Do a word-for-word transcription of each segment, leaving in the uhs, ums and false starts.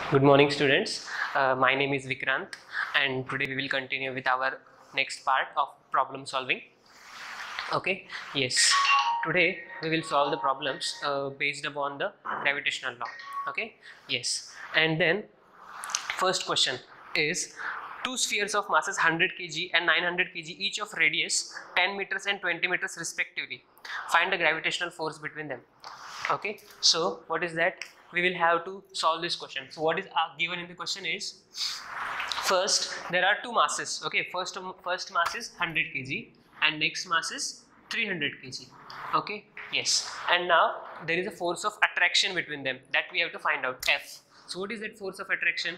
Good morning, students. Uh, my name is Vikrant, and today we will continue with our next part of problem solving. Okay, yes. Today we will solve the problems uh, based upon the gravitational law. Okay, yes. And then first question is two spheres of masses one hundred kilograms and nine hundred kilograms each of radius ten meters and twenty meters respectively. Find the gravitational force between them. Okay, so what is that? We will have to solve this question. So what is uh, given in the question is, first there are two masses. Okay, first first mass is one hundred kilograms and next mass is three hundred kilograms. Okay, yes. And now there is a force of attraction between them that we have to find out, F. So what is that force of attraction?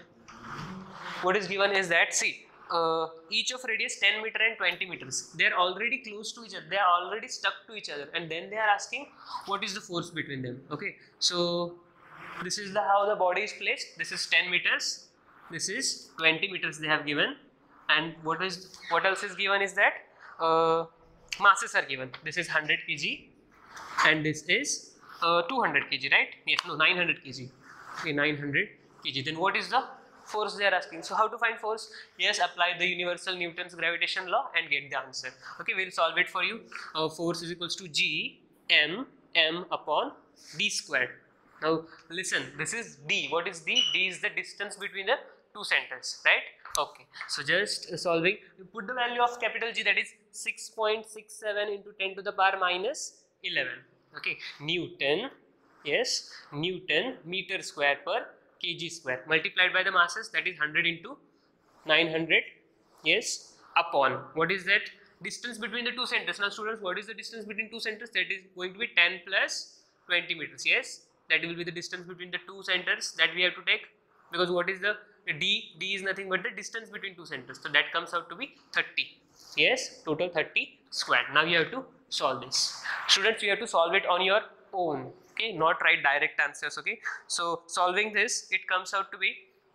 What is given is that, see, uh, each of radius ten meter and twenty meters, they are already close to each other, they are already stuck to each other, and then they are asking what is the force between them. Okay, so this is the how the body is placed. This is ten meters, this is twenty meters they have given, and what is what else is given is that uh, masses are given. This is one hundred kilograms and this is uh, two hundred kilograms, right? Yes, no, nine hundred kilograms. Okay, nine hundred kilograms. Then what is the force they are asking? So how to find force? Yes, apply the universal Newton's gravitation law and get the answer. Okay, we'll solve it for you. Uh, force is equals to G M M upon D squared. Now listen, this is D. What is D? D is the distance between the two centers, right? Okay, so just uh, solving, you put the value of capital G, that is six point six seven into ten to the power minus eleven. Okay, Newton, yes, Newton meter square per kg square, multiplied by the masses, that is one hundred into nine hundred, yes, upon, what is that? Distance between the two centers. Now students, what is the distance between two centers? That is going to be ten plus twenty meters, yes, that will be the distance between the two centers that we have to take, because what is the D? D is nothing but the distance between two centers, so that comes out to be thirty, yes, total thirty squared. Now you have to solve this. Students, you have to solve it on your own. Okay, not write direct answers. Okay, so solving this, it comes out to be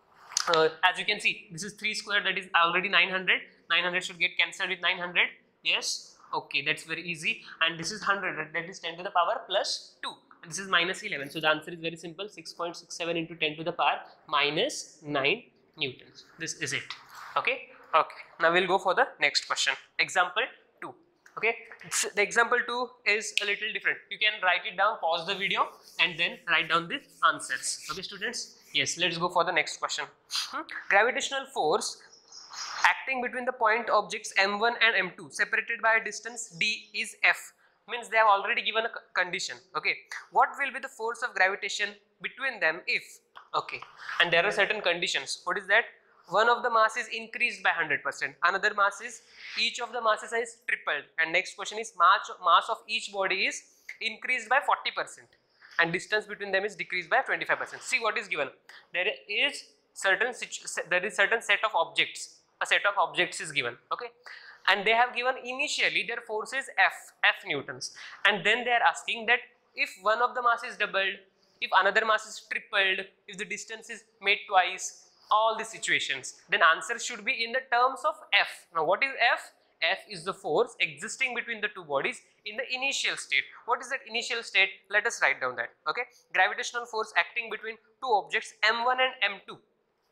uh, as you can see, this is three square, that is already nine hundred. nine hundred should get cancelled with nine hundred, yes. Okay, that's very easy. And this is one hundred, that is ten to the power plus two, and this is minus eleven. So the answer is very simple, six point six seven into ten to the power minus nine newtons. This is it. Okay, okay. Now we'll go for the next question. Example two. Okay, the example two is a little different. You can write it down, pause the video, and then write down the answers. Okay, students? Yes, let's go for the next question. Hmm? Gravitational force acting between the point objects M one and M two separated by a distance D is F. Means they have already given a condition. Okay, what will be the force of gravitation between them if? Okay, and there are certain conditions. What is that? One of the mass is increased by one hundred percent, another mass is, each of the masses is tripled, and next question is mass, mass of each body is increased by forty percent and distance between them is decreased by twenty-five percent. See what is given. There is certain there is certain set of objects, a set of objects is given, okay, and they have given initially their force is F, F newtons, and then they are asking that if one of the mass is doubled, if another mass is tripled, if the distance is made twice, all the situations, then answer should be in the terms of F. Now what is F? F is the force existing between the two bodies in the initial state. What is that initial state? Let us write down that. Okay, gravitational force acting between two objects M one and M two.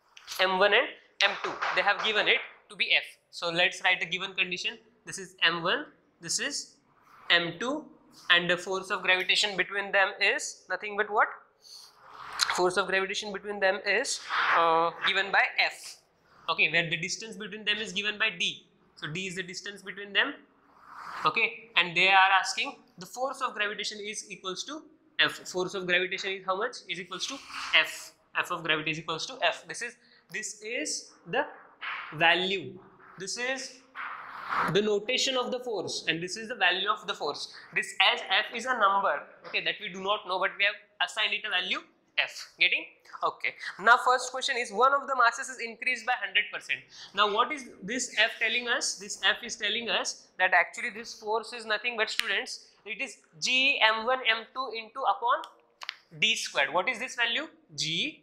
M one and M two, they have given it to be F. So let's write the given condition. This is M one, this is M two, and the force of gravitation between them is nothing but what? Force of gravitation between them is uh, given by F. Okay, where the distance between them is given by D. So D is the distance between them. Okay, and they are asking the force of gravitation is equals to F. Force of gravitation is how much? Is equals to F. F of gravity is equals to F. This is this is the value. This is the notation of the force, and this is the value of the force. This as F is a number, okay, that we do not know, but we have assigned it a value F. Getting? Okay. Now first question is, one of the masses is increased by one hundred percent. Now what is this F telling us? This F is telling us that actually this force is nothing but, students, it is G M one M two into upon D squared. What is this value? G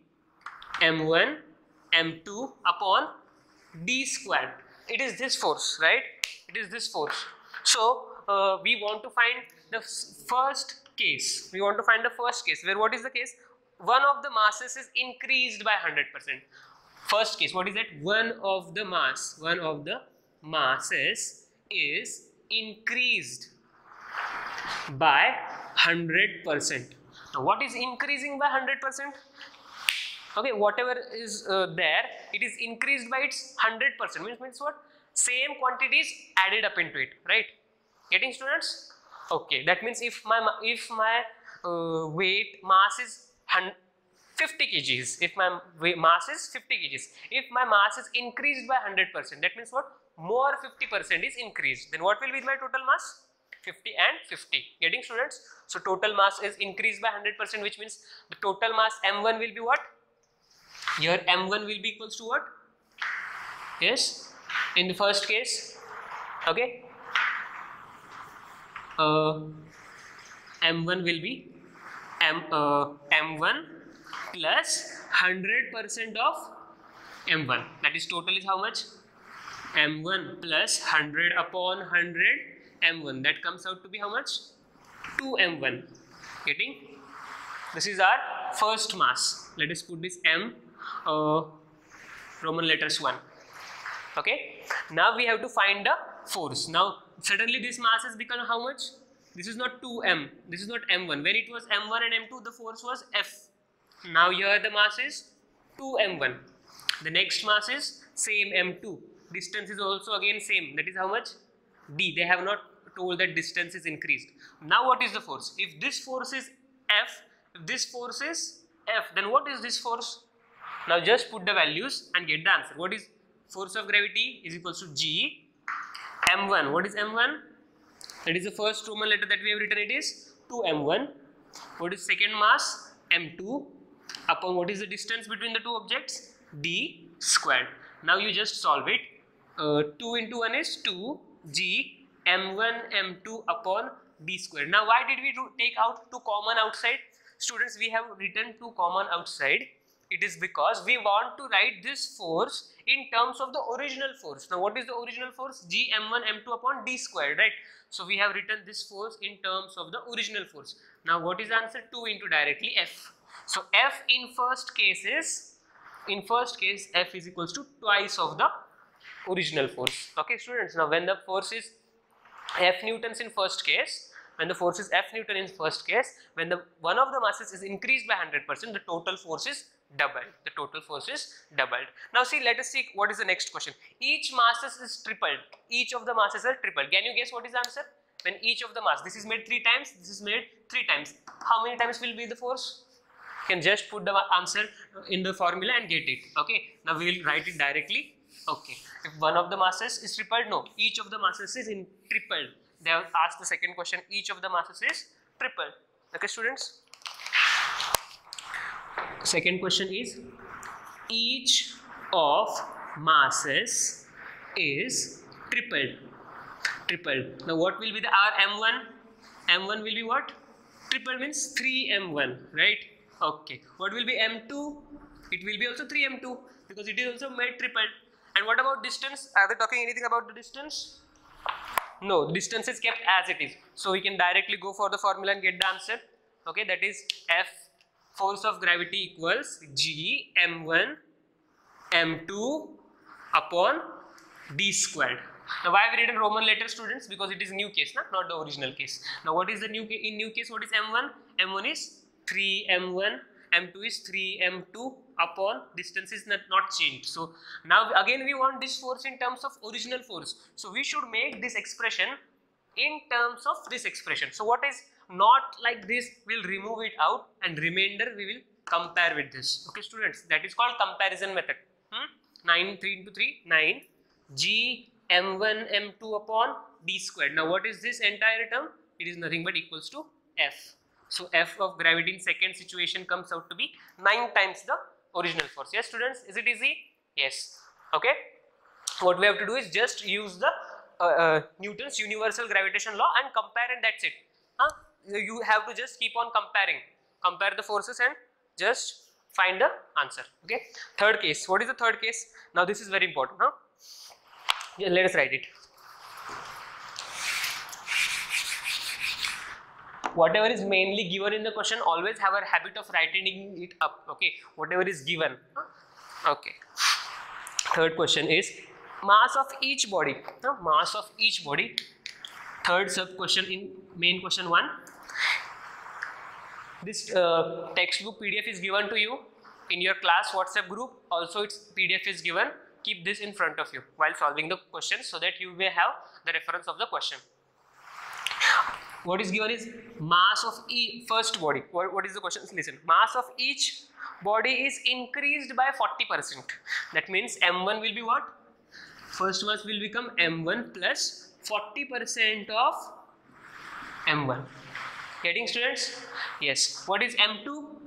M one M two upon D squared. It is this force, right? It is this force. So uh, we want to find the first case. We want to find the first case where what is the case? one of the masses is increased by one hundred percent. First case, what is that? One of the mass, one of the masses is increased by one hundred percent. Now, what is increasing by one hundred percent? Okay, whatever is uh, there, it is increased by its one hundred percent. Means, means what? Same quantities added up into it, right? Getting, students? Okay, that means if my if my uh, weight mass is fifty kilograms, if my weight mass is fifty kilograms, if my mass is increased by one hundred percent, that means what? More fifty percent is increased. Then what will be my total mass? fifty and fifty. Getting, students? So total mass is increased by one hundred percent, which means the total mass M one will be what? Here M one will be equals to what? Yes, in the first case, okay. Uh, M one will be M uh, M one plus one hundred percent of M one. That is total is how much? M one plus one hundred upon one hundred M one. That comes out to be how much? two M one. Getting? This is our first mass. Let us put this M, uh, Roman letters one. Okay. Now we have to find the force. Now suddenly this mass has become how much? This is not two M. This is not M one. When it was M one and M two, the force was F. Now here the mass is two M one. The next mass is same M two. Distance is also again same. That is how much? D. They have not told that distance is increased. Now what is the force? If this force is F, if this force is F, then what is this force? Now just put the values and get the answer. What is force of gravity is equals to G M one. What is M one? That is the first Roman letter that we have written. It is two M one. What is second mass? M two upon what is the distance between the two objects? D squared. Now you just solve it. Uh, two into one is two. G M one M two upon D squared. Now why did we do, take out two common outside? Students, we have written two common outside. It is because we want to write this force in terms of the original force. Now what is the original force? G M one M two upon D squared, right? So we have written this force in terms of the original force. Now what is the answer? two into directly F. So F in first case is, in first case F is equals to twice of the original force. Okay, students. Now when the force is F newtons in first case, when the force is F newton in first case, when the one of the masses is increased by one hundred percent, the total force is doubled. The total force is doubled. Now see, let us see what is the next question. Each masses is tripled. Each of the masses are tripled. Can you guess what is the answer? When each of the mass, this is made three times, this is made three times. How many times will be the force? You can just put the answer in the formula and get it. Okay. Now we will write it directly. Okay. If one of the masses is tripled, no. Each of the masses is in tripled. They have asked the second question. Each of the masses is tripled. Okay, students. Second question is, each of masses is tripled. Tripled. Now what will be the R M one? M one will be what? Tripled means three M one, right? Okay. What will be M two? It will be also three M two because it is also made tripled. And what about distance? Are they talking anything about the distance? No, distance is kept as it is. So we can directly go for the formula and get the answer. Okay, that is F, force of gravity equals G M one M two upon D squared. Now why have we written Roman letter, students? Because it is new case, na? Not the original case. Now what is the new case? In new case, what is M one? M one is three M one, M two is three M two upon distance is not, not changed. So now again we want this force in terms of original force. So we should make this expression in terms of this expression. So what is not like this, we'll remove it out and remainder we will compare with this. Okay, students, that is called comparison method. Hmm? nine, three into three, nine. G M one M two upon D squared. Now what is this entire term? It is nothing but equals to F. So F of gravity in second situation comes out to be nine times the original force. Yes, students, is it easy? Yes. Okay. What we have to do is just use the uh, uh, Newton's universal gravitation law and compare, and that's it. Huh? You have to just keep on comparing. Compare the forces and just find the answer. Okay. Third case. What is the third case? Now this is very important. Huh? Yeah, let us write it. whatever is mainly given in the question, always have a habit of writing it up. Okay, whatever is given. Okay, third question is mass of each body. uh, mass of each body. Third sub question in main question one. This uh, textbook P D F is given to you in your class WhatsApp group. Also its P D F is given. Keep this in front of you while solving the question so that you may have the reference of the question. What is given is mass of each first body. What, what is the question? Listen, mass of each body is increased by forty percent. That means M one will be what? First mass will become M one plus forty percent of M one. Getting, students? Yes. What is M two?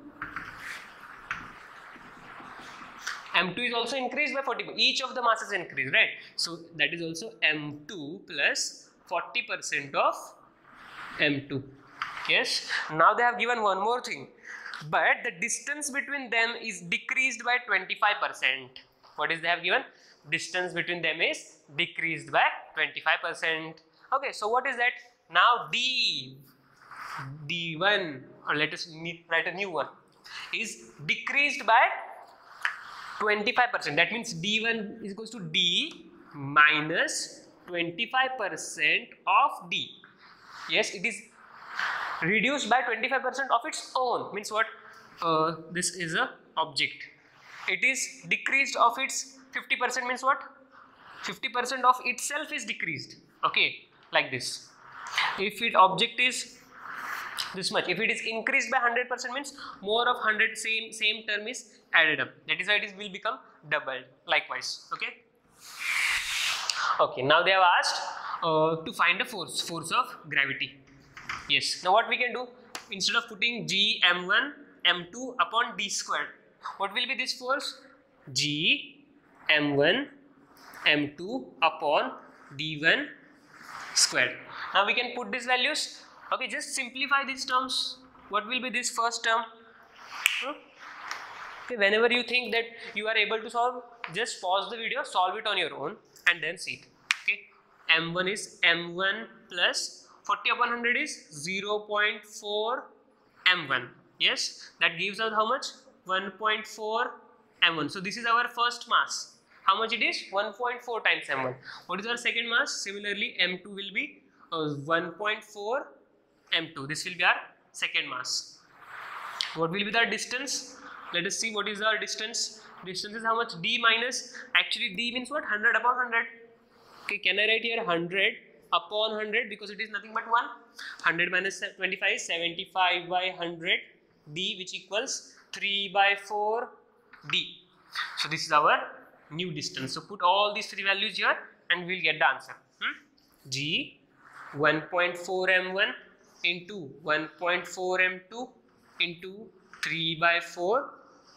M two is also increased by forty percent. Each of the masses increased, right? So that is also M two plus forty percent of M two. Yes. Now they have given one more thing, but the distance between them is decreased by twenty-five percent. What is they have given? Distance between them is decreased by twenty-five percent. Okay, so what is that? Now D, D one, or let us write a new one, is decreased by twenty-five percent. That means D one is equals to D minus twenty-five percent of D. Yes, it is reduced by twenty-five percent of its own. Means what? Uh, this is a object. It is decreased of its fifty percent. Means what? fifty percent of itself is decreased. Okay, like this. If it object is this much, if it is increased by one hundred percent, means more of one hundred same same term is added up. That is why it is will become doubled. Likewise. Okay. Okay. Now they have asked uh, to find a force, force of gravity. Yes. Now what we can do, instead of putting G M one M two upon D squared, what will be this force? G M one M two upon D one squared. Now we can put these values. Okay, just simplify these terms. What will be this first term? Hmm? Okay, whenever you think that you are able to solve, just pause the video, solve it on your own, and then see it. Okay, M one is M one plus forty upon one hundred is zero point four M one. Yes, that gives us how much? one point four M one. So this is our first mass. How much it is? one point four times M one. What is our second mass? Similarly, M two will be uh, one point four M two. This will be our second mass. What will be the distance? Let us see what is our distance. Distance is how much? D minus, actually D means what? one hundred upon one hundred. Okay, can I write here one hundred upon one hundred because it is nothing but one? one hundred minus twenty-five is seventy-five by one hundred D, which equals three by four D. So this is our new distance. So put all these three values here and we'll get the answer. Hmm? G one point four M one into one point four M two into three by four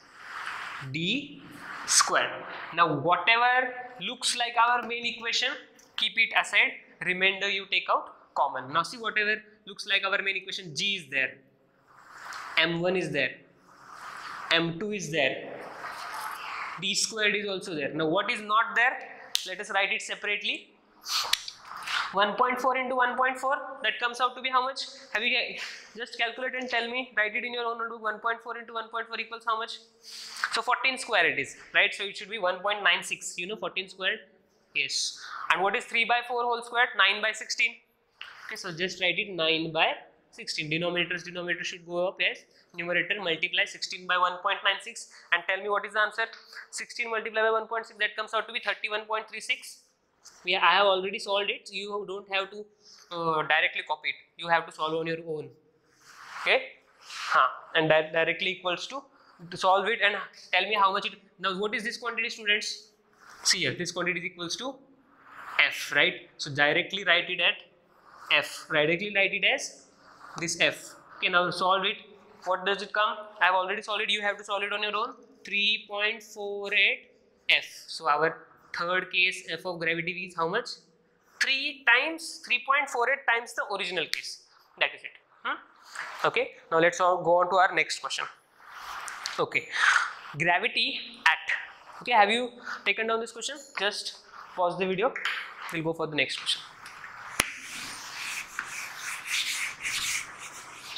D squared. Now whatever looks like our main equation, keep it aside. Remainder you take out common. Now see, whatever looks like our main equation, G is there, M one is there, M two is there, D squared is also there. Now what is not there? Let us write it separately. one point four into one point four, that comes out to be how much? Have you just calculate and tell me, write it in your own notebook. one point four into one point four equals how much? So fourteen square it is, right? So it should be one point nine six. You know fourteen squared? Yes. And what is three by four whole squared? nine by sixteen. Okay, so just write it nine by sixteen. Denominators, denominator should go up, yes. Numerator multiply sixteen by one point nine six and tell me what is the answer. sixteen multiplied by one point six, that comes out to be thirty-one point three six. We, I have already solved it. You don't have to uh, directly copy it. You have to solve on your own. Okay? Huh. And that directly equals to, to solve it and tell me how much it. Now what is this quantity, students? See here, this quantity is equals to F, right? So directly write it at F. Directly write it as this F. Okay, now solve it. What does it come? I have already solved it. You have to solve it on your own. three point four eight F. So our third case F of gravity is how much? three times, three point four eight times the original case. That is it. Hmm? Okay, now let's all go on to our next question. Okay, gravity at. Okay, have you taken down this question? Just pause the video. We'll go for the next question.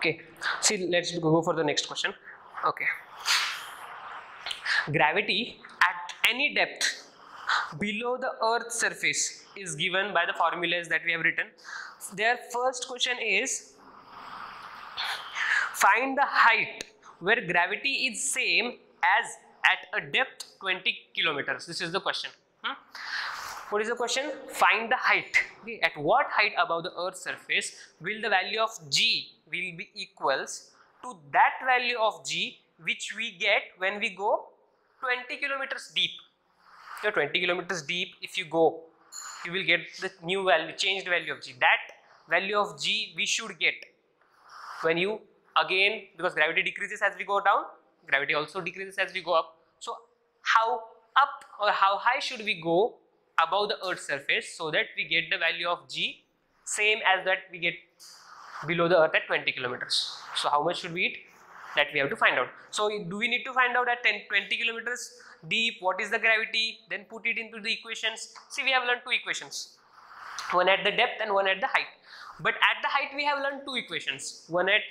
Okay, see, let's go for the next question. Okay, gravity at any depth below the earth's surface is given by the formulas that we have written. Their first question is, find the height where gravity is same as at a depth twenty kilometers. This is the question. Hmm? What is the question? Find the height. Okay. At what height above the earth's surface will the value of g will be equals to that value of g which we get when we go twenty kilometers deep. So twenty kilometers deep, if you go, you will get the new value, changed value of g. That value of g we should get when you, again, because gravity decreases as we go down, gravity also decreases as we go up. So how up or how high should we go above the earth's surface so that we get the value of g same as that we get below the earth at twenty kilometers. So how much should we eat? That we have to find out. So do we need to find out at ten, twenty kilometers deep what is the gravity, then put it into the equations. See, we have learned two equations, one at the depth and one at the height. But at the height we have learned two equations, one at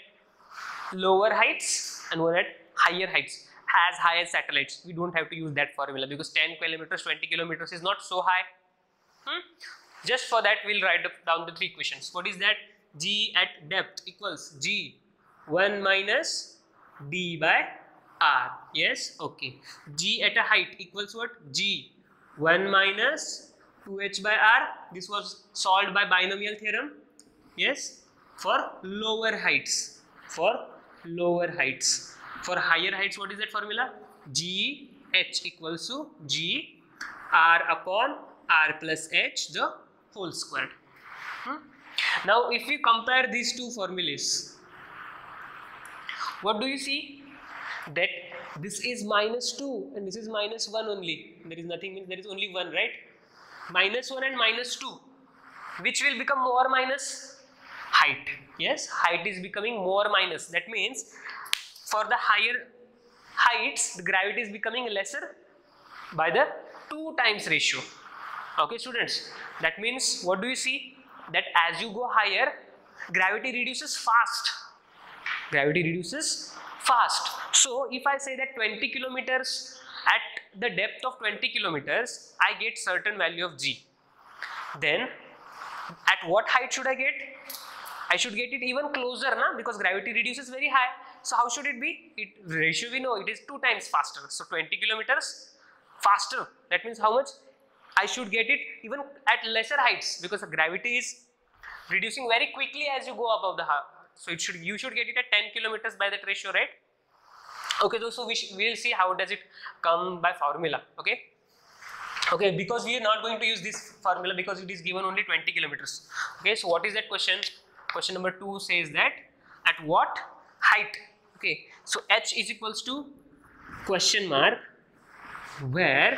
lower heights and one at higher heights, as high as satellites. We don't have to use that formula because ten kilometers, twenty kilometers is not so high. Hmm? Just for that we'll write down the three equations. What is that? G at depth equals g one minus d by r. Yes, okay. G at a height equals what? G one minus two h by r. This was solved by binomial theorem. Yes, for lower heights. For lower heights. For higher heights, what is that formula? G h equals to g r upon r plus h the whole squared. Hmm? Now, if we compare these two formulas, what do you see? That this is minus two and this is minus one only. There is nothing, means there is only one, right? Minus one and minus two. Which will become more minus? Height. Yes, height is becoming more minus. That means for the higher heights, the gravity is becoming lesser by the two times ratio. Okay, students. That means what do you see? That as you go higher, gravity reduces fast. Gravity reduces fast. So if I say that twenty kilometers, at the depth of twenty kilometers, I get certain value of g. Then at what height should I get? I should get it even closer, na? Because gravity reduces very high. So how should it be? It ratio we know it is two times faster. So twenty kilometers faster. That means how much? I should get it even at lesser heights because the gravity is reducing very quickly as you go above the height. So it should, you should get it at ten kilometers by that ratio, right? Okay, so we will see how does it come by formula. Okay. Okay, because we are not going to use this formula because it is given only twenty kilometers. Okay, so what is that question? Question number two says that at what height? Okay, so h is equals to question mark where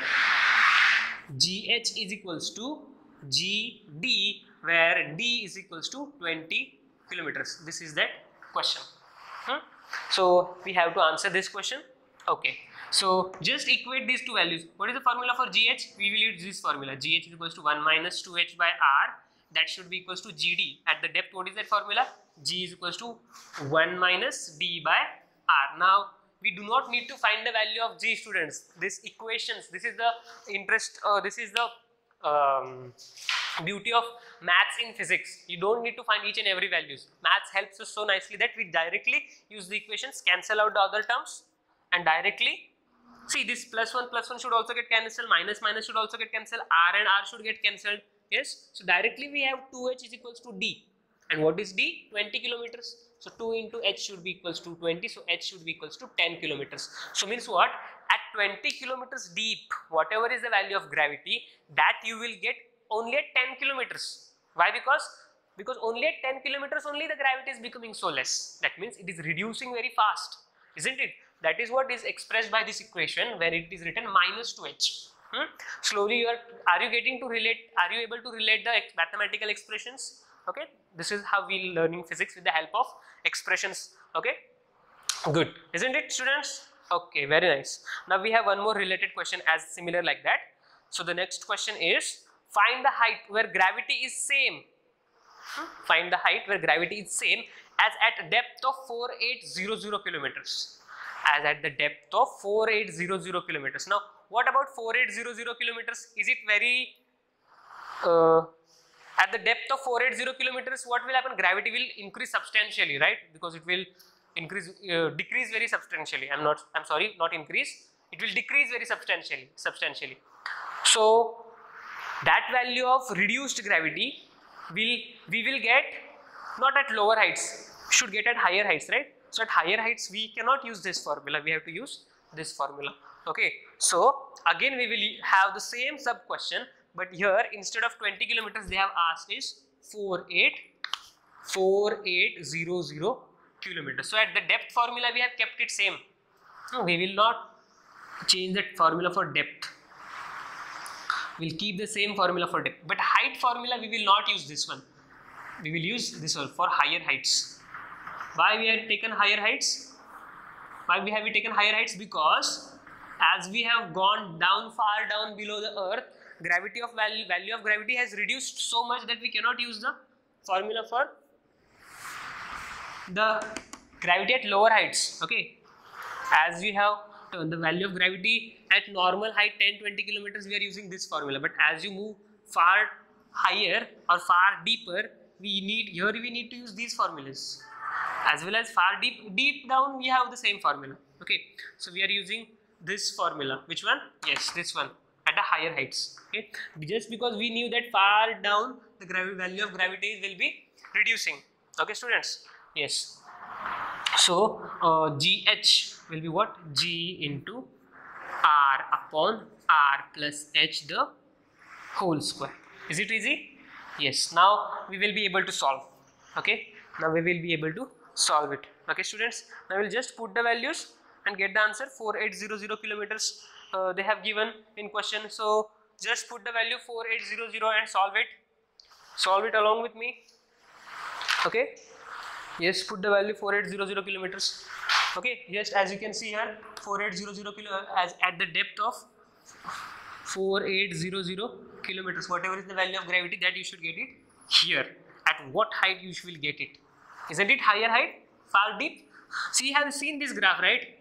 gh is equals to gd, where d is equals to twenty kilometers. This is that question. Hmm? So we have to answer this question. Okay, so just equate these two values. What is the formula for gh? We will use this formula. Gh is equals to one minus two h by r. That should be equals to gd. At the depth, what is that formula? G is equals to one minus d by r. Now we do not need to find the value of g, students. This equations, this is the interest, uh, this is the um, beauty of maths in physics. You don't need to find each and every values. Maths helps us so nicely that we directly use the equations, cancel out the other terms, and directly see this plus one plus one should also get cancelled, minus minus should also get cancelled, r and r should get cancelled. Yes, so directly we have two h is equals to d, and what is d? twenty kilometers. So two into h should be equals to twenty, so h should be equals to ten kilometers. So means what? At twenty kilometers deep, whatever is the value of gravity, that you will get only at ten kilometers. Why? Because because only at ten kilometers only the gravity is becoming so less. That means it is reducing very fast, isn't it? That is what is expressed by this equation where it is written minus two h. Hmm? Slowly you are, are you getting to relate, are you able to relate the ex mathematical expressions? Okay, this is how we learning physics with the help of expressions. Okay, good, isn't it, students? Okay, very nice. Now we have one more related question as similar like that. So the next question is, find the height where gravity is same Find the height where gravity is same as at depth of four eight zero zero kilometers. As at the depth of four eight zero zero kilometers. Now, what about four eight zero zero kilometers? Is it very uh, at the depth of four eight zero kilometers? What will happen? Gravity will increase substantially, right? Because it will increase, uh, decrease very substantially. I'm not. I'm sorry, not increase. It will decrease very substantially. Substantially. So that value of reduced gravity will we will get not at lower heights. Should get at higher heights, right? So at higher heights we cannot use this formula, we have to use this formula. Okay, so again we will have the same sub question, but here instead of twenty kilometers they have asked is four eight zero zero kilometers. So at the depth formula we have kept it same. No, we will not change that formula for depth. We'll keep the same formula for depth, but height formula we will not use this one. We will use this one for higher heights. Why we have taken higher heights? Why we have we taken higher heights? Because as we have gone down, far down below the earth, gravity of value, value of gravity has reduced so much that we cannot use the formula for the gravity at lower heights. Okay, as we have the value of gravity at normal height ten to twenty kilometers, we are using this formula, but as you move far higher or far deeper, we need here we need to use these formulas. As well as far deep deep down we have the same formula. Okay, so we are using this formula. Which one? Yes, this one at the higher heights. Okay, just because we knew that far down the gravity value of gravity will be reducing. Okay, students. Yes. So uh, G H will be what? G into R upon R plus H the whole square. Is it easy? Yes. Now we will be able to solve. Okay. Now we will be able to solve it. Okay, students. Now we'll just put the values and get the answer. four eight zero zero kilometers uh, they have given in question. So just put the value four eight zero zero and solve it. Solve it along with me. Okay. Yes, put the value four eight zero zero kilometers. Okay, just as you can see here, four eight zero zero kilo as at the depth of four eight zero zero kilometers. Whatever is the value of gravity, that you should get it here. At what height you will get it? Isn't it higher height? Far deep? See, you have seen this graph, right?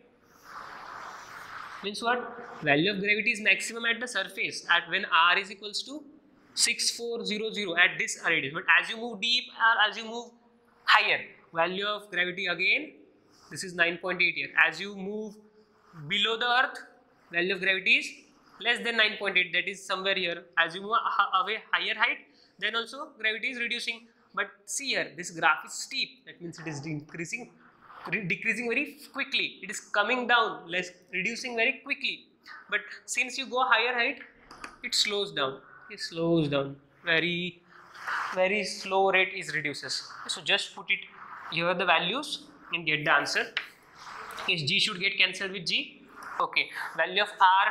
Means what? Value of gravity is maximum at the surface at when R is equals to six four zero zero at this radius. But as you move deep or as you move higher, value of gravity again, this is nine point eight here. As you move below the earth, value of gravity is less than nine point eight, that is somewhere here. As you move away higher height, then also gravity is reducing. But see here, this graph is steep, that means it is decreasing, decreasing very quickly. It is coming down, less reducing very quickly. But since you go higher height, it slows down. It slows down. Very, very slow rate is reduces. So just put it here the values and get the answer. Yes, G should get cancelled with G. Okay, value of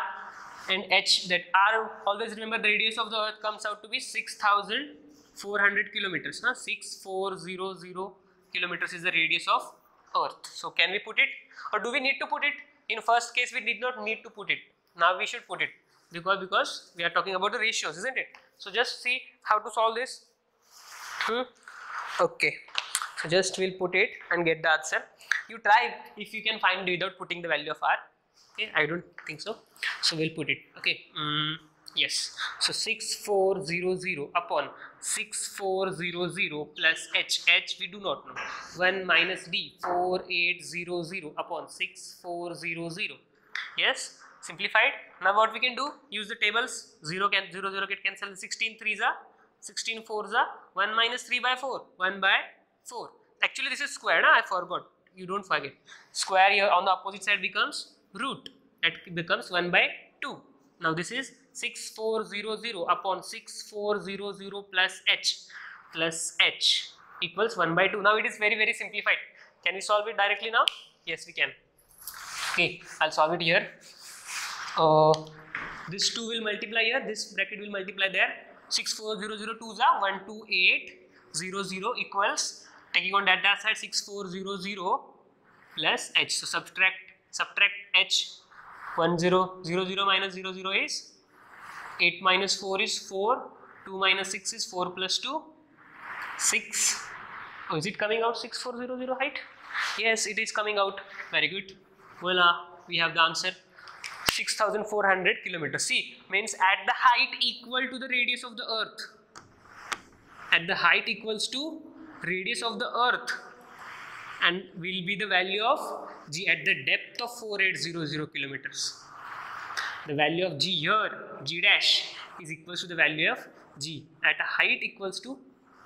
R and H, that R, always remember the radius of the earth comes out to be six thousand four hundred kilometers. Huh? six four zero zero kilometers is the radius of earth. So can we put it, or do we need to put it? In first case we did not need to put it. Now we should put it because because we are talking about the ratios, isn't it? So just see how to solve this. Hmm. Okay, so just we'll put it and get the answer. You try if you can find without putting the value of R. Okay, I don't think so. So we'll put it. Okay. Mm, yes. So six four zero zero upon six four zero zero plus H. H we do not know. one minus D. four eight zero zero upon six four zero zero. Yes. Simplified. Now what we can do? Use the tables. zero can zero zero get cancelled. sixteen threes are sixteen fours are one minus three by four. one by four. Actually this is square. Nah? I forgot. You don't forget. Square here on the opposite side becomes root. That becomes one by two. Now this is six four zero zero upon six four zero zero plus H plus H equals one by two. Now it is very very simplified. Can we solve it directly now? Yes, we can. Okay, I'll solve it here. Uh, this two will multiply here. This bracket will multiply there. six four zero zero twos are one two eight zero zero equals, taking on that side, six four zero zero plus H. So subtract subtract H. one zero zero zero minus zero zero is eight minus four is four. two minus six is four plus two six. Oh, is it coming out six four zero zero height? Yes, it is coming out. Very good. Voila, we have the answer. six thousand four hundred kilometers. See, means at the height equal to the radius of the earth. At the height equals to radius of the earth, and will be the value of g at the depth of four thousand eight hundred kilometers. The value of g here, g dash, is equals to the value of g at a height equals to.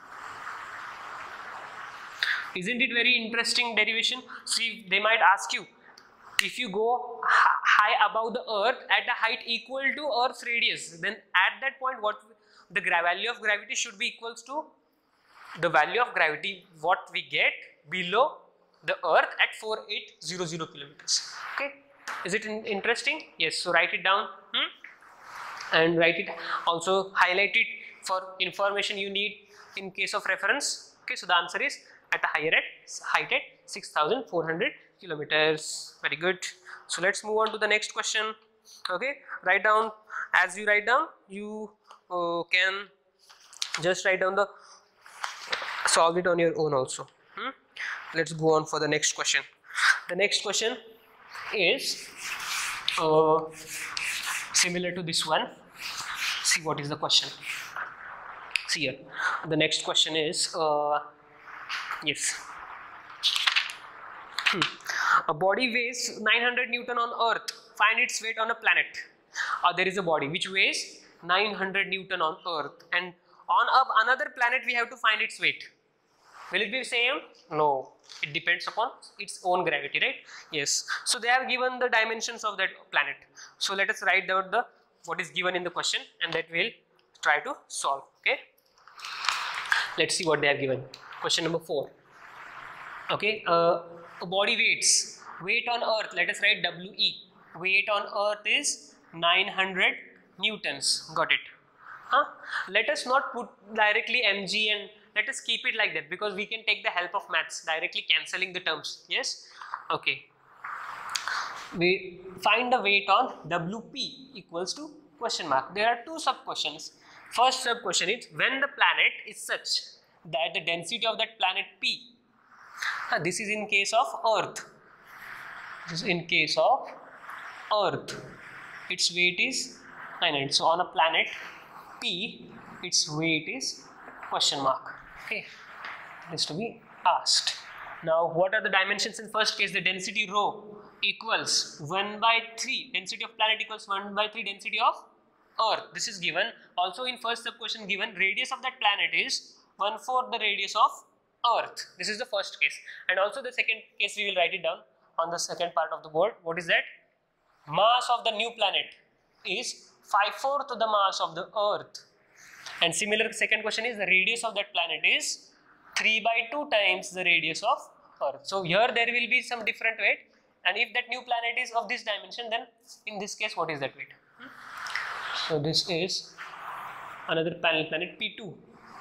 Isn't it very interesting derivation? See, they might ask you, if you go high above the earth at a height equal to earth's radius, then at that point what the value of gravity should be equals to the value of gravity what we get below the earth at four thousand eight hundred kilometers. Okay, is it in interesting? Yes, so write it down, hmm? And write it, also highlight it for information you need in case of reference. Okay, so the answer is at a higher at height at six thousand four hundred kilometers. Very good. So let's move on to the next question. Okay, write down, as you write down, you uh, can just write down the, solve it on your own also. Hmm? Let's go on for the next question. The next question is uh, similar to this one. See what is the question. See here, the next question is uh, yes. Hmm. A body weighs nine hundred newton on earth. Find its weight on a planet. Uh, there is a body which weighs nine hundred newton on earth, and on a, another planet we have to find its weight. Will it be the same? No, it depends upon its own gravity, right? Yes. So they have given the dimensions of that planet. So let us write down the what is given in the question, and that we'll try to solve. Okay. Let's see what they have given. Question number four. Okay. Uh, a body weights. Weight on earth. Let us write W E. Weight on earth is nine hundred newtons. Got it? Huh? Let us not put directly mg, and let us keep it like that, because we can take the help of maths, directly cancelling the terms. Yes. Okay. We find the weight on W P equals to question mark. There are two sub questions. First sub question is, when the planet is such that the density of that planet P, uh, this is in case of earth, this is in case of earth, its weight is nine hundred. So on a planet P, its weight is question mark. Okay, it is to be asked. Now what are the dimensions in first case? The density rho equals one by three, density of planet equals one by three density of earth. This is given. Also in first sub question given, radius of that planet is one fourth the radius of earth. This is the first case. And also the second case, we will write it down on the second part of the board. What is that? Mass of the new planet is five fourths the mass of the earth. And similar second question is, the radius of that planet is three by two times the radius of earth. So here there will be some different weight, and if that new planet is of this dimension, then in this case what is that weight? Hmm? So this is another planet, planet P two.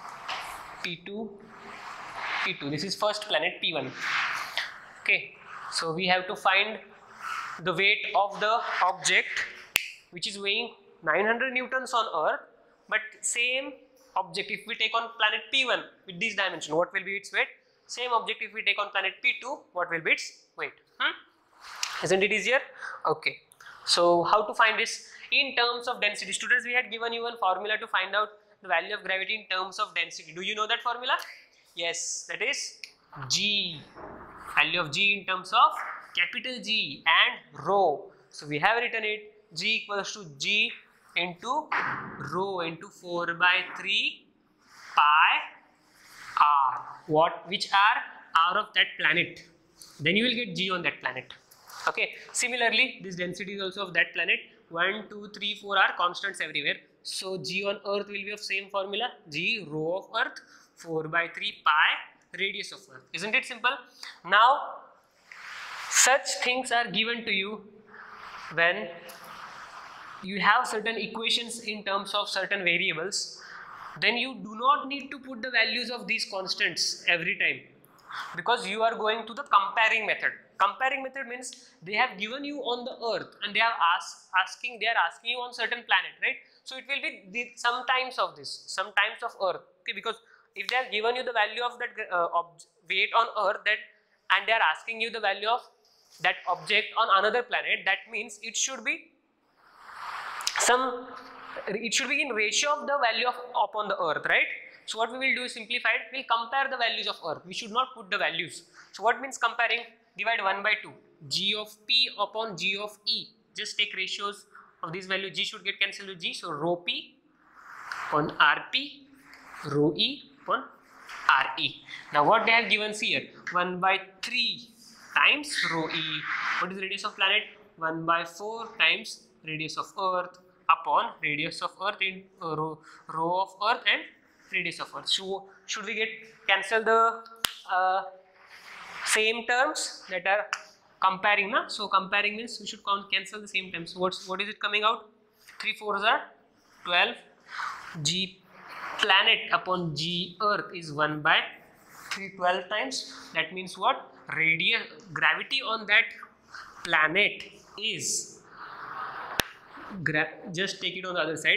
P two, P two. This is first planet P one. Okay. So we have to find the weight of the object which is weighing nine hundred newtons on earth, but same object if we take on planet P one with this dimension, what will be its weight? Same object if we take on planet P two, what will be its weight? Hmm? Isn't it easier? Okay. So how to find this in terms of density? Students, we had given you one formula to find out the value of gravity in terms of density. Do you know that formula? Yes, that is G. Value of G in terms of capital G and rho. So we have written it, G equals to G into rho into four by three pi r. What? Which are r of that planet? Then you will get G on that planet. Okay. Similarly, this density is also of that planet. one, two, three, four are constants everywhere. So G on earth will be of same formula. G rho of earth, four by three pi radius of earth. Isn't it simple? Now, such things are given to you when you have certain equations in terms of certain variables. Then you do not need to put the values of these constants every time, because you are going to the comparing method. Comparing method means they have given you on the earth and they are ask, asking they are asking you on certain planet, right? So it will be the, sometimes of this, sometimes of earth, okay? Because if they have given you the value of that uh, weight on Earth, that and they are asking you the value of that object on another planet, that means it should be some, it should be in ratio of the value of upon the Earth, right? So what we will do is simplified, we will compare the values of Earth. We should not put the values. So what means comparing? Divide one by two. G of P upon G of E. Just take ratios of this value. G should get cancelled with G. So rho P upon R P, rho E upon R E. Now what they have given here? one by three times rho E. What is the radius of planet? one by four times radius of Earth upon radius of Earth in uh, rho, rho of Earth and radius of Earth. So should we get cancel the uh, same terms that are comparing, na? So comparing means we should count cancel the same terms. So what's what is it coming out? three fours are twelve. G planet upon G Earth is one by three twelve times. That means what? Radius gravity on that planet is, gra just take it on the other side,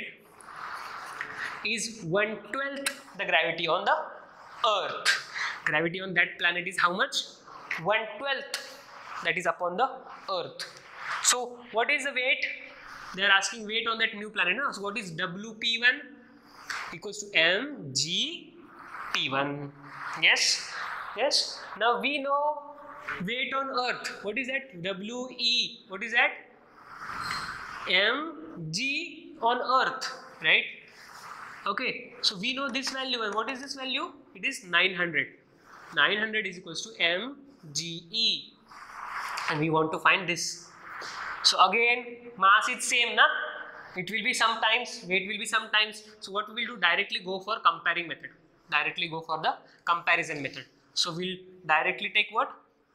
is one twelfth the gravity on the Earth. Gravity on that planet is how much? one twelfth, that is upon the Earth. So what is the weight? They are asking weight on that new planet. No? So what is W P one? Equals to M G P one. Yes? Yes? Now we know weight on Earth. What is that? W E. What is that? M G on Earth. Right? Okay. So we know this value. And what is this value? It is nine hundred. nine hundred is equals to M G E. And we want to find this. So again, mass is same, na? It will be sometimes, weight will be sometimes. So what we will do? Directly go for comparing method. Directly go for the comparison method. So we'll directly take what?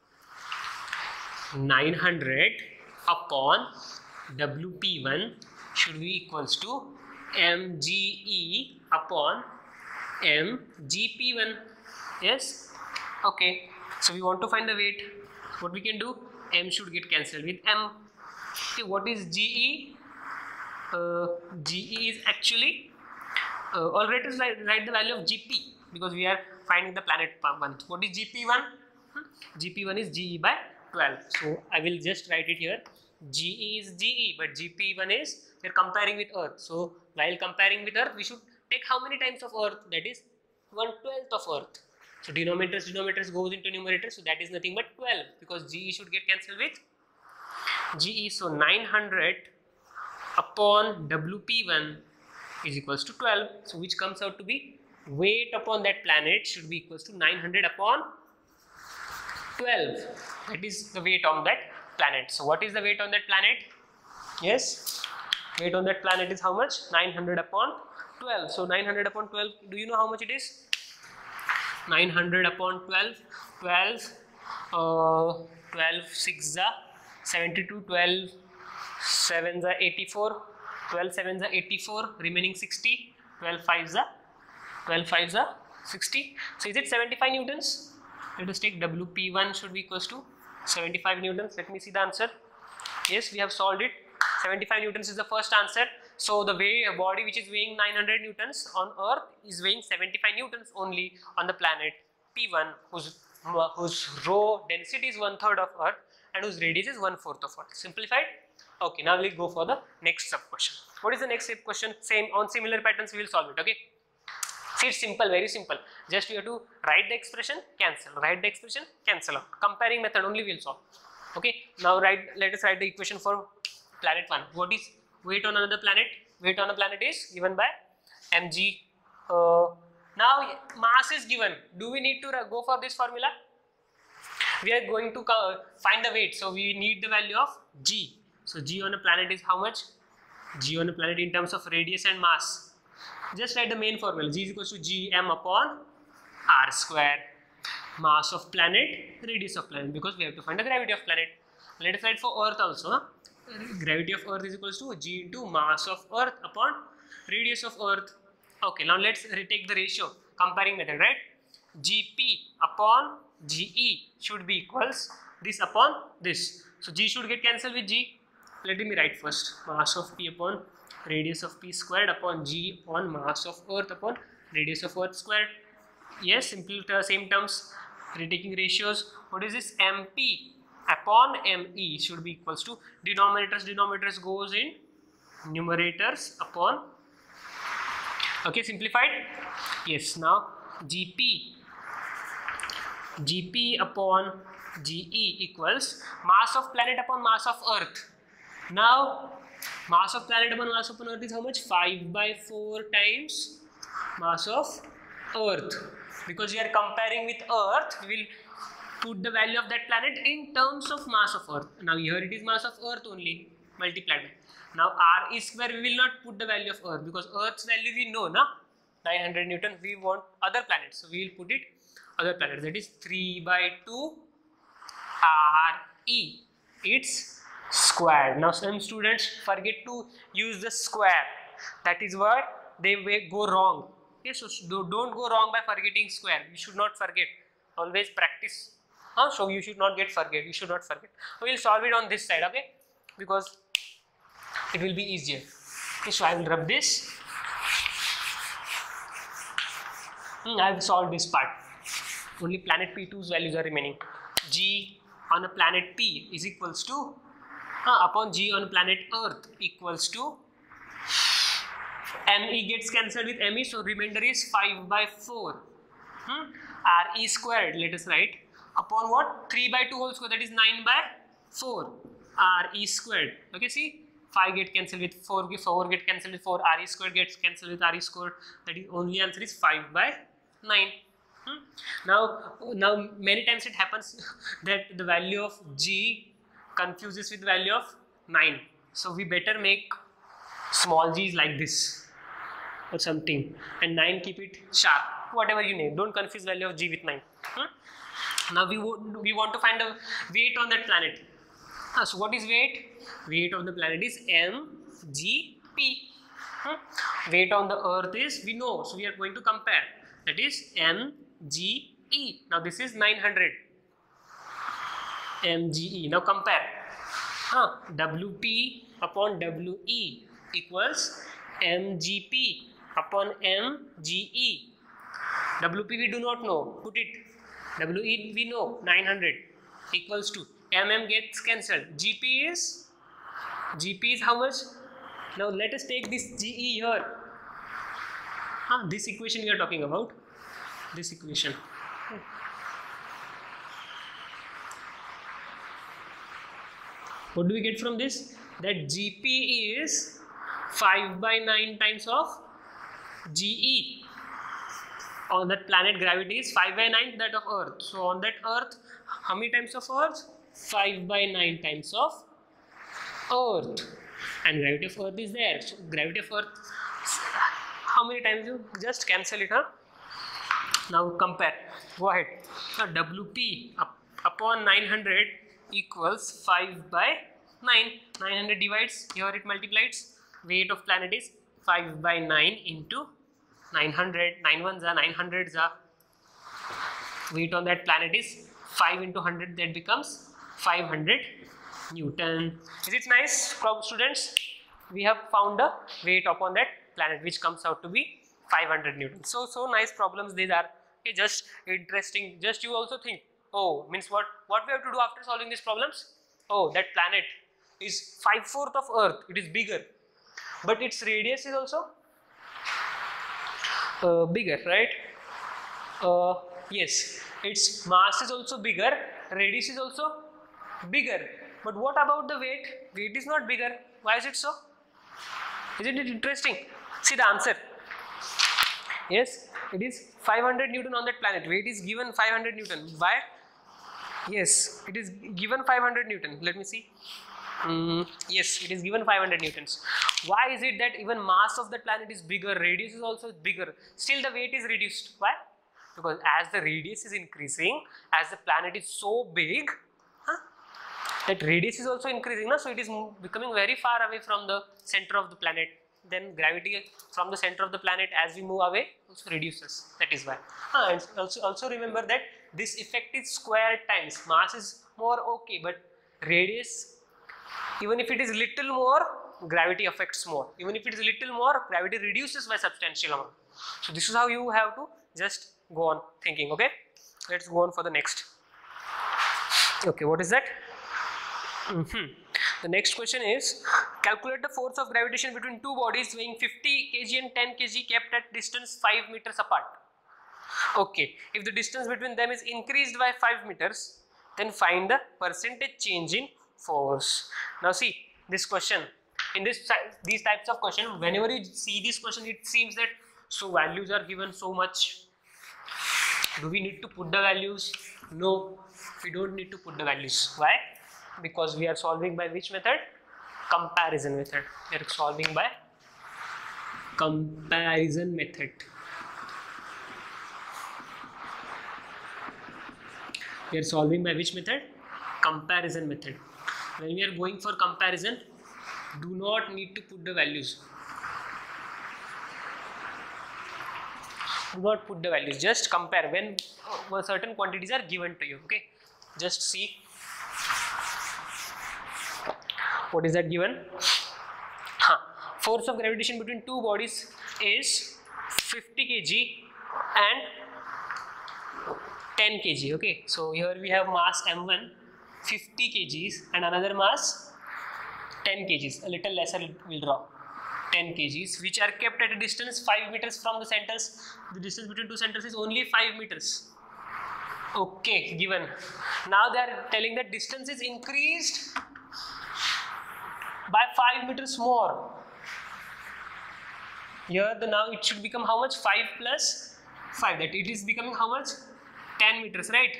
nine hundred upon W P one should be equals to M G E upon M G P one. Yes? Okay. So we want to find the weight. What we can do? M should get cancelled with M. Okay, what is G E? Uh, G E is actually uh, already write, write the value of G P because we are finding the planet one. What is G P one? Hmm? G P one is G E by twelve. So I will just write it here. G E is G E, but G P one is we are comparing with Earth. So while comparing with Earth, we should take how many times of Earth? That is one twelfth of Earth. So denominators, denominators goes into numerator. So that is nothing but twelve because G E should get cancelled with G E. So nine hundred upon W P one is equals to twelve. So which comes out to be weight upon that planet should be equals to nine hundred upon twelve. That is the weight on that planet. So what is the weight on that planet? Yes, weight on that planet is how much? nine hundred upon twelve. So nine hundred upon twelve, do you know how much it is? nine hundred upon twelve, twelve, uh, twelve six are seventy-two, twelve sevens are eighty-four, twelve sevens are eighty-four, remaining sixty, twelve fives are twelve fives are sixty. So is it seventy-five newtons? Let us take W P one should be equals to seventy-five newtons. Let me see the answer. Yes, we have solved it. seventy-five newtons is the first answer. So the way a body which is weighing nine hundred newtons on Earth is weighing seventy-five newtons only on the planet P one, whose whose rho density is one third of Earth and whose radius is one fourth of Earth. Simplified. Okay, now we'll go for the next sub question. What is the next sub question? Same on similar patterns we will solve it. Okay. See, it's simple, very simple. Just you have to write the expression, cancel. Write the expression, cancel out. Comparing method only we will solve. Okay. Now write. Let us write the equation for planet one. What is weight on another planet? Weight on a planet is given by mg. Uh, now mass is given. Do we need to go for this formula? We are going to find the weight. So we need the value of g. So g on a planet is how much? G on a planet in terms of radius and mass. Just write the main formula. G is equals to gm upon r square. Mass of planet, radius of planet, because we have to find the gravity of planet. Let us write for Earth also. Huh? Gravity of Earth is equals to g into mass of Earth upon radius of Earth. Okay, now let's retake the ratio. Comparing method, right? Gp upon ge should be equals this upon this. So g should get cancelled with g. Let me write first. Mass of p upon radius of p squared upon g upon mass of Earth upon radius of Earth squared. Yes, simple uh, same terms, retaking ratios. What is this? M P upon M E should be equals to denominators. Denominators goes in numerators upon. Okay, simplified. Yes. Now G P. G P upon G E equals mass of planet upon mass of Earth. Now mass of planet upon mass of Earth is how much? five by four times mass of Earth. Because we are comparing with Earth, we will put the value of that planet in terms of mass of Earth. Now here it is mass of Earth only multiplied. Now R E square we will not put the value of Earth because Earth's value we know, na? nine hundred Newton. We want other planets, so we will put it other planets. That is three by two R E. It's square. Now some students forget to use the square. That is why they may go wrong. Okay, so don't go wrong by forgetting square. You should not forget. Always practice. Huh? So you should not get forget. You should not forget. We will solve it on this side, okay? Because it will be easier. Okay, so I will rub this. Hmm, I have solved this part. Only planet P two's values are remaining. G on a planet P is equals to uh, upon G on planet Earth equals to M E gets cancelled with M E, so remainder is five by four. Hmm? R E squared, let us write, upon what? three by two whole square, that is nine by four. R E squared. Okay, see, five get cancelled with four, four get cancelled with four, R E squared gets cancelled with R E squared. That is only answer is five by nine. Hmm? Now, now many times it happens that the value of G confuses with the value of nine. So we better make small g's like this or something, and nine keep it sharp, whatever you name. Don't confuse value of G with nine. Hmm? Now we, we want to find a weight on that planet. Ah, so what is weight? Weight of the planet is M G P. Hmm? Weight on the Earth is, we know, so we are going to compare. That is M G E. Now this is nine hundred. M G E. Now compare. Huh? W P upon W E equals M G P upon M G E. W P we do not know. Put it. W E we know. nine hundred equals to M M gets cancelled. G P is G P is how much? Now let us take this G E here. Huh? This equation we are talking about. This equation. What do we get from this? That G P is five by nine times of G E. On that planet gravity is five by nine that of Earth. So on that Earth, how many times of Earth? five by nine times of Earth. And gravity of Earth is there. So gravity of Earth, how many times? You just cancel it, huh? Now compare. Go ahead. Now W P up, upon nine hundred equals five by nine. nine hundred divides, here it multiplies. Weight of planet is five by nine into nine hundred. nine ones are nine hundreds are. Weight on that planet is five into one hundred, that becomes five hundred Newton. Is it nice, students? We have found a weight upon that planet which comes out to be five hundred Newton. So, so nice problems these are. Okay, just interesting. Just you also think, oh, means what? What we have to do after solving these problems? Oh, that planet is five fourth of Earth. It is bigger, but its radius is also uh, bigger, right? Uh, yes, its mass is also bigger. Radius is also bigger. But what about the weight? Weight is not bigger. Why is it so? Isn't it interesting? See the answer. Yes, it is five hundred Newton on that planet. Weight is given five hundred Newton. Why? Yes, it is given five hundred Newton. Let me see. Mm, yes, it is given five hundred Newtons. Why is it that even mass of the planet is bigger, radius is also bigger, still the weight is reduced? Why? Because as the radius is increasing, as the planet is so big, huh, that radius is also increasing, na? So it is becoming very far away from the center of the planet. Then gravity from the center of the planet as we move away also reduces. That is why. Ah, and also, also remember that this effect is square times. Mass is more okay, but radius, even if it is little more, gravity affects more. Even if it is little more, gravity reduces by substantial amount. So this is how you have to just go on thinking. Okay, let's go on for the next. Okay, what is that? Mm-hmm. The next question is, calculate the force of gravitation between two bodies weighing fifty kilograms and ten kilograms kept at distance five meters apart. Okay, if the distance between them is increased by five meters, then find the percentage change in force. Now see this question. In this these types of question, whenever you see this question, it seems that so values are given so much. Do we need to put the values? No, we don't need to put the values. Why? Because we are solving by which method? Comparison method. We are solving by comparison method. We are solving by which method? Comparison method. When we are going for comparison, do not need to put the values. Do not put the values. Just compare when uh, certain quantities are given to you. Okay. Just see. What is that given? Huh. Force of gravitation between two bodies is fifty kilograms and ten kilograms. Okay, so here we have mass m one, fifty kilograms, and another mass ten kilograms. A little lesser will draw. ten kilograms, which are kept at a distance five meters from the centers. The distance between two centers is only five meters. Okay, given. Now they are telling that distance is increased by five meters more. Here the now it should become how much? five plus five. That it is becoming how much? ten meters, right?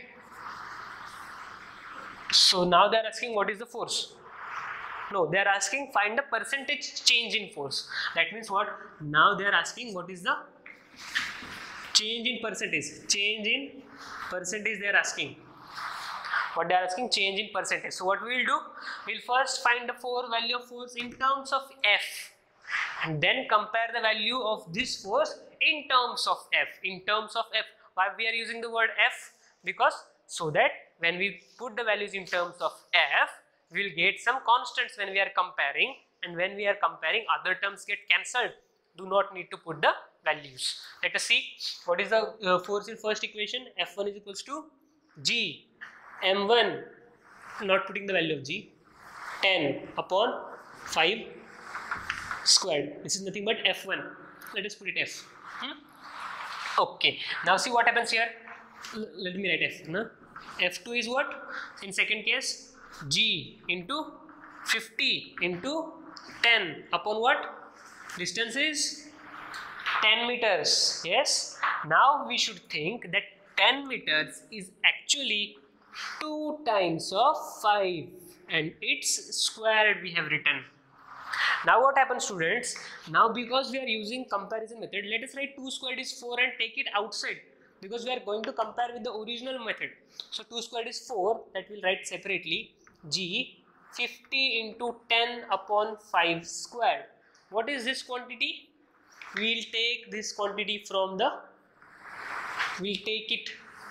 So now they are asking what is the force? No, they are asking find the percentage change in force. That means what? Now they are asking what is the change in percentage. Change in percentage they are asking. What they are asking? Change in percentage. So what we will do? We will first find the four value of force in terms of F, and then compare the value of this force in terms of F. In terms of F. Why we are using the word F? Because so that when we put the values in terms of F, we will get some constants when we are comparing, and when we are comparing, other terms get cancelled. Do not need to put the values. Let us see what is the uh, force in first equation. F one is equals to G m one, not putting the value of G, ten upon five squared. This is nothing but F one. Let us put it F. Hmm? Okay. Now see what happens here. L let me write F. No? F two is what? In second case, G into fifty into ten upon what? Distance is ten meters. Yes. Now we should think that ten meters is actually two times of five, and its squared we have written. Now what happens, students? Now because we are using comparison method, let us write two squared is four and take it outside, because we are going to compare with the original method. So two squared is four, that we'll write separately. G fifty into ten upon five squared. What is this quantity? We'll take this quantity from the, we'll take it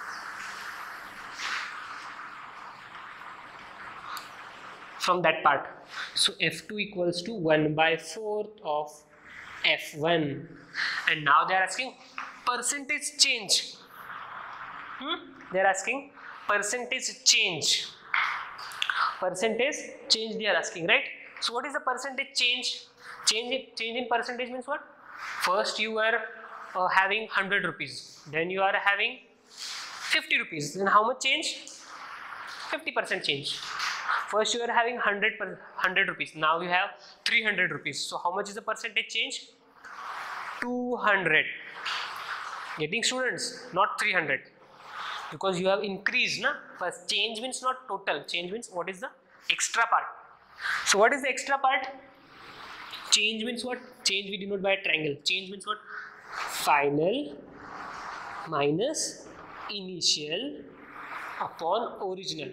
from that part. So F two equals to one by fourth of F one. And now they are asking percentage change. Hmm? They are asking percentage change. Percentage change they are asking, right? So what is the percentage change? Change in, change in percentage means what? First you are uh, having one hundred rupees. Then you are having fifty rupees. Then how much change? fifty percent change. First you are having one hundred, one hundred rupees. Now you have three hundred rupees. So how much is the percentage change? two hundred. Getting, students? Not three hundred. Because you have increased, na? First change means not total. Change means what is the extra part. So what is the extra part? Change means what? Change we denote by a triangle. Change means what? Final minus initial upon original.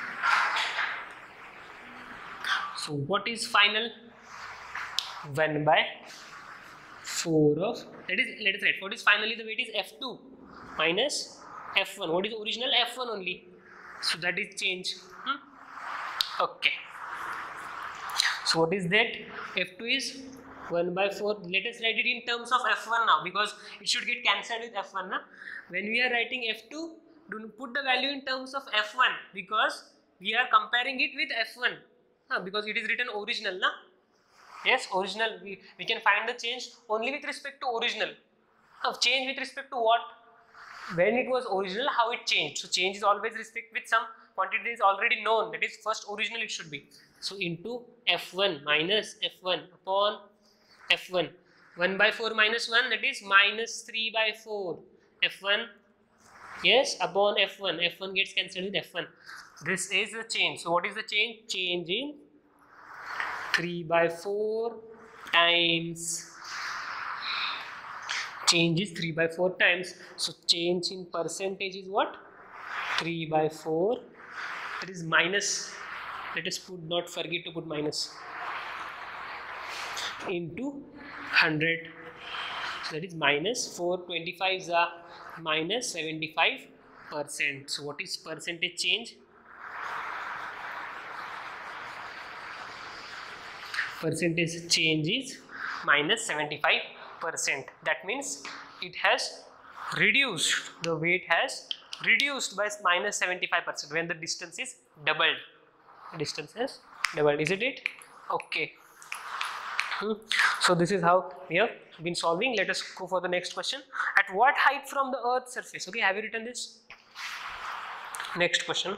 So what is final? one by four of, that is, let us write, what is finally the weight is F two minus F one. What is original? F one only. So that is change. Hmm? Okay. So what is that? F two is one by four. Let us write it in terms of F one now, because it should get cancelled with F one. Na? When we are writing F two, do put the value in terms of F one, because we are comparing it with F one. Na? Because it is written original. Na? Yes, original. We, we can find the change only with respect to original. Now, change with respect to what? When it was original, how it changed. So change is always respect with some quantity that is already known. That is first original it should be. So into F one minus F one upon F one. one by four minus one, that is minus three by four. F one, yes, upon F one. F one gets cancelled with F one. This is the change. So what is the change? Change in three by four times. Change is three by four times. So change in percentage is what? three by four. That is minus. Let us put, not forget to put minus. Into one hundred. So that is minus four twenty-five is a minus seventy-five percent. So what is percentage change? Percentage change is minus seventy-five percent. That means it has reduced. The weight has reduced by minus seventy-five percent when the distance is doubled. Distance is doubled, isn't it? Okay. Hmm. So this is how we have been solving. Let us go for the next question. At what height from the Earth's surface? Okay, have you written this? Next question.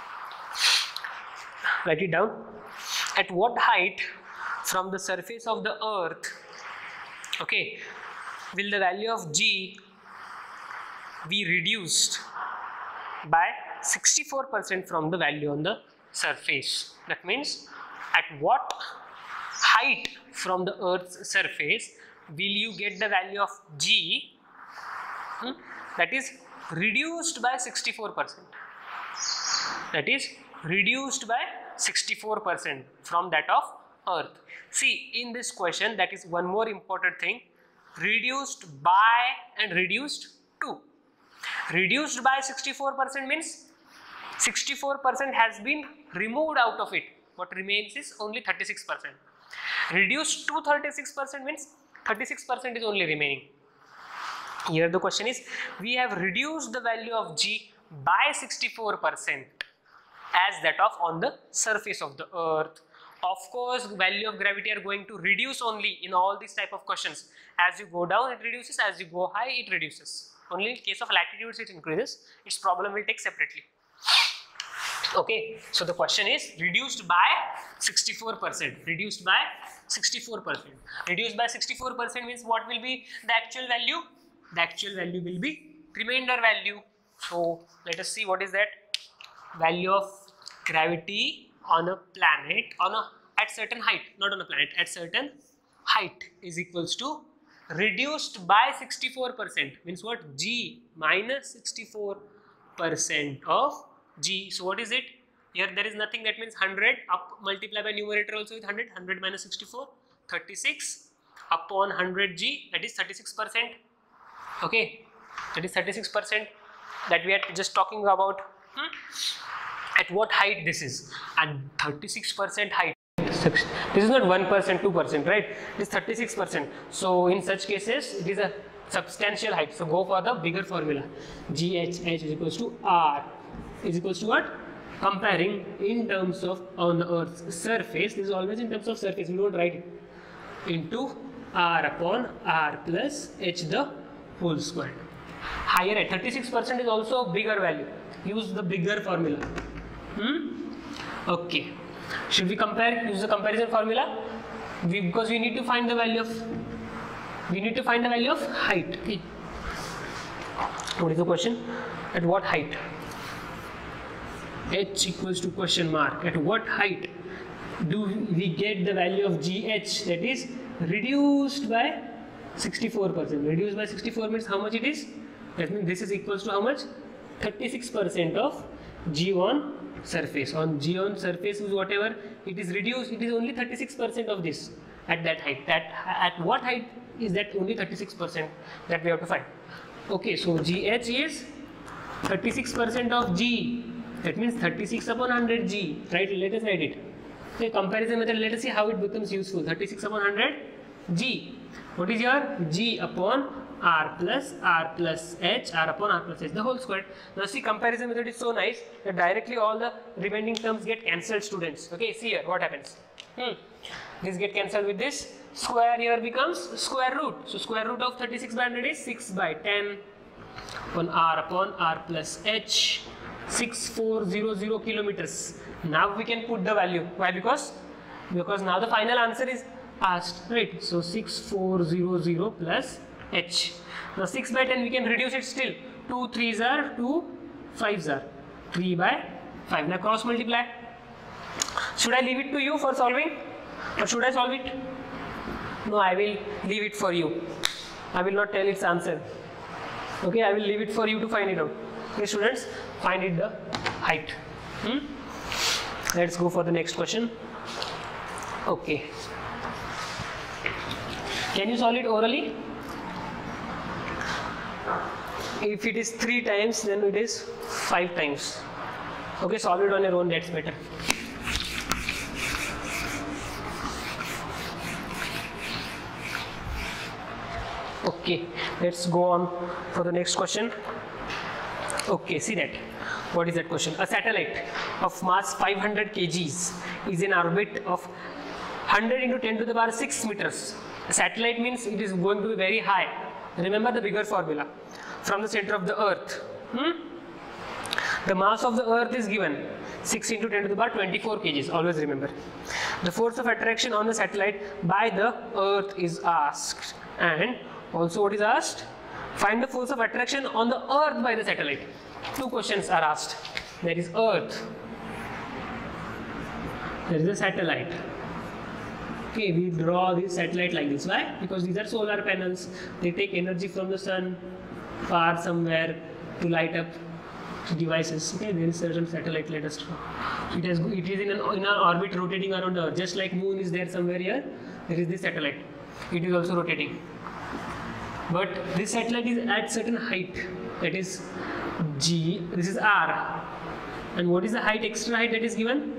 Write it down. At what height from the surface of the Earth, okay, will the value of G be reduced by sixty-four percent from the value on the surface? That means at what height from the Earth's surface will you get the value of G hmm, that is reduced by sixty-four percent? That is reduced by sixty-four percent from that of Earth. See, in this question, that is one more important thing. Reduced by and reduced to. Reduced by sixty-four percent means sixty-four percent has been removed out of it. What remains is only thirty-six percent. Reduced to thirty-six percent means thirty-six percent is only remaining. Here the question is, we have reduced the value of G by sixty-four percent as that of on the surface of the Earth. Of course, value of gravity are going to reduce only in all these type of questions. As you go down, it reduces. As you go high, it reduces. Only in case of latitudes, it increases. Its problem will take separately. Okay, so the question is reduced by sixty-four percent. Reduced by sixty-four percent. Reduced by sixty-four percent means what will be the actual value? The actual value will be remainder value. So let us see what is that value of gravity on a planet on a at certain height, not on a planet, at certain height is equals to reduced by sixty-four percent means what? G minus sixty-four percent of G. So what is it? Here there is nothing, that means one hundred up multiply by numerator also with one hundred. one hundred minus sixty-four, thirty-six upon one hundred G, that is thirty-six percent. Okay, that is thirty-six percent that we are just talking about. Hmm? At what height this is? At thirty-six percent height. This is not one percent, two percent, right? It is thirty-six percent. So in such cases, it is a substantial height. So go for the bigger formula. G H H is equals to R is equals to what? Comparing in terms of on the Earth's surface. This is always in terms of surface. We don't write it. Into R upon R plus H the whole square. Higher at thirty-six percent is also a bigger value. Use the bigger formula. Hmm? Okay. Should we compare? Use the comparison formula? We, because we need to find the value of we need to find the value of height. Okay. What is the question? At what height? H equals to question mark. At what height do we get the value of G H, that is reduced by sixty-four percent? Reduced by sixty-four means how much it is? That means this is equals to how much? thirty-six percent of G on surface. On G on surface is whatever it is reduced, it is only thirty-six percent of this at that height. That at what height is that? Only thirty-six percent that we have to find. Okay, so G H is thirty-six percent of G. That means thirty-six upon one hundred G. Right? Let us write it. Okay, comparison method. Let us see how it becomes useful. thirty-six upon one hundred G. What is your G upon R plus R plus H, R upon R plus H, the whole square. Now see, comparison method is so nice that directly all the remaining terms get cancelled, students. Okay, see here what happens. Hmm. This get cancelled with this. Square here becomes square root. So square root of thirty-six by one hundred is six by ten upon R upon R plus H, six thousand four hundred kilometers. Now we can put the value. Why? Because because now the final answer is asked, right? So six thousand four hundred plus H. Now six by ten we can reduce it still. two threes are two, fives are three by five. Now cross multiply. Should I leave it to you for solving, or should I solve it? No, I will leave it for you. I will not tell its answer. Okay, I will leave it for you to find it out. Okay, students, find it the height. Hmm? Let's go for the next question. Okay. Can you solve it orally? If it is three times, then it is five times. Okay, solve it on your own, that's better. Okay, let's go on for the next question. Okay, see that. What is that question? A satellite of mass five hundred kilograms is in orbit of one hundred into ten to the power six meters. A satellite means it is going to be very high. Remember the bigger formula. From the center of the earth. Hmm? The mass of the earth is given six into ten to the power twenty-four kilograms. Always remember. The force of attraction on the satellite by the earth is asked. And also what is asked? Find the force of attraction on the earth by the satellite. Two questions are asked. There is earth. There is a satellite. Okay, we draw this satellite like this. Why? Because these are solar panels. They take energy from the sun far somewhere to light up devices. Okay, there is certain satellite, let us draw. It, has, it is in an, in an orbit rotating around the earth. Just like moon is there somewhere here, there is this satellite. It is also rotating. But this satellite is at certain height. That is G, this is R. And what is the height, extra height that is given?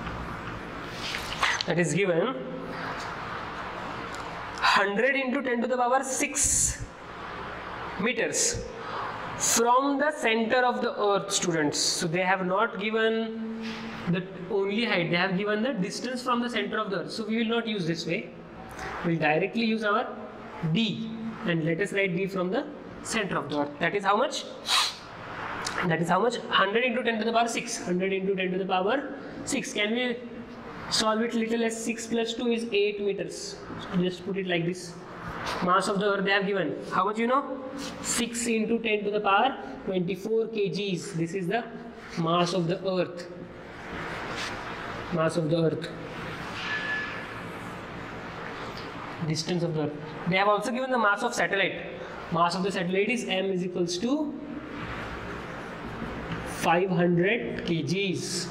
That is given one hundred into ten to the power six meters from the center of the earth, students. So they have not given the only height, they have given the distance from the center of the earth. So we will not use this way. We will directly use our D, and let us write D from the center of the earth. That is how much? That is how much? one hundred into ten to the power six. one hundred into ten to the power six. Can we solve it little as six plus two is eight meters. So just put it like this. Mass of the earth they have given. How much you know? six into ten to the power twenty-four kilograms. This is the mass of the earth. Mass of the earth. Distance of the earth. They have also given the mass of satellite. Mass of the satellite is m is equals to five hundred kilograms.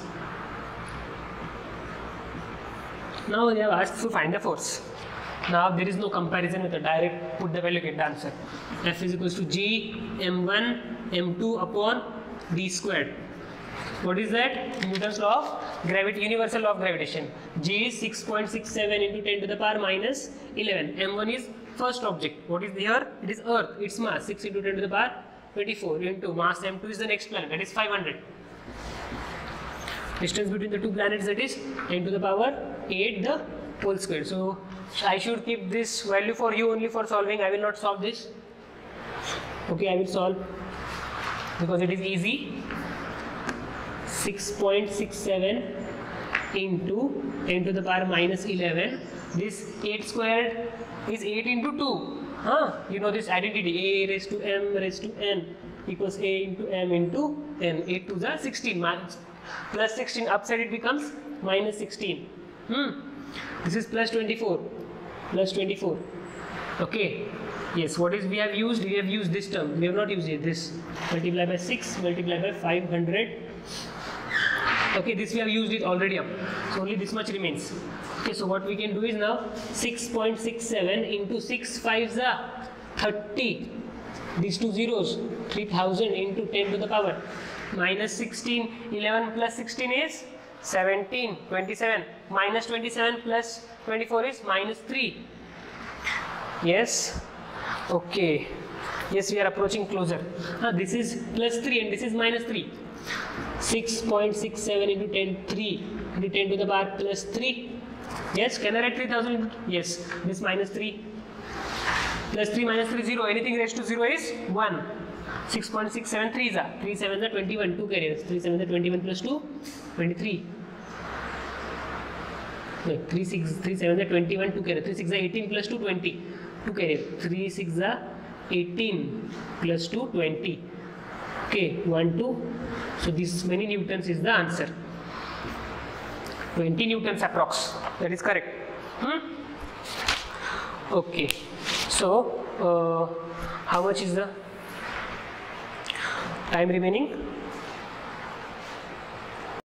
Now they have asked to find the force. Now there is no comparison with the direct put the value, get the answer. F is equals to G m one m two upon d squared. What is that? Newton's law of gravity, universal law of gravitation. G is six point six seven into ten to the power minus eleven. m one is first object. What is here? It is Earth. Its mass six into ten to the power twenty-four into mass m two is the next planet. That is five hundred. Distance between the two planets, that is ten to the power eight the whole square. So I should keep this value for you only for solving. I will not solve this. Okay, I will solve because it is easy. six point six seven into ten to the power minus eleven. This eight squared is eight into two. Huh? You know this identity, a raised to m raised to n equals a into m into n. eight twos are sixteen. Plus sixteen, upside it becomes minus sixteen. Hmm. This is plus twenty-four. Plus twenty-four. Okay. Yes, what is we have used? We have used this term. We have not used it. This multiplied by six, multiplied by five hundred. Okay, this we have used it already up. So only this much remains. Okay, so what we can do is now six point six seven into six fives are thirty. These two zeros, three thousand into ten to the power. Minus sixteen, eleven plus sixteen is seventeen, twenty-seven. Minus twenty-seven plus twenty-four is minus three. Yes. Okay. Yes, we are approaching closer. Uh, this is plus three and this is minus three. six point six seven into ten, three into ten to the power plus three. Yes, can I write three thousand? Yes, this minus three. Plus three minus three, zero. Anything raised to zero is one. six point six seven three is a. three sevens are twenty-one, two carriers. three sevens are twenty-one plus two, twenty-three. No, three six, three sevens are twenty-one, two carriers. three six are eighteen plus two, twenty. two carriers. three six are eighteen plus two, twenty. Okay, one, two. So this many newtons is the answer. twenty newtons approx. That is correct. Hmm? Okay. So, uh, how much is the time remaining?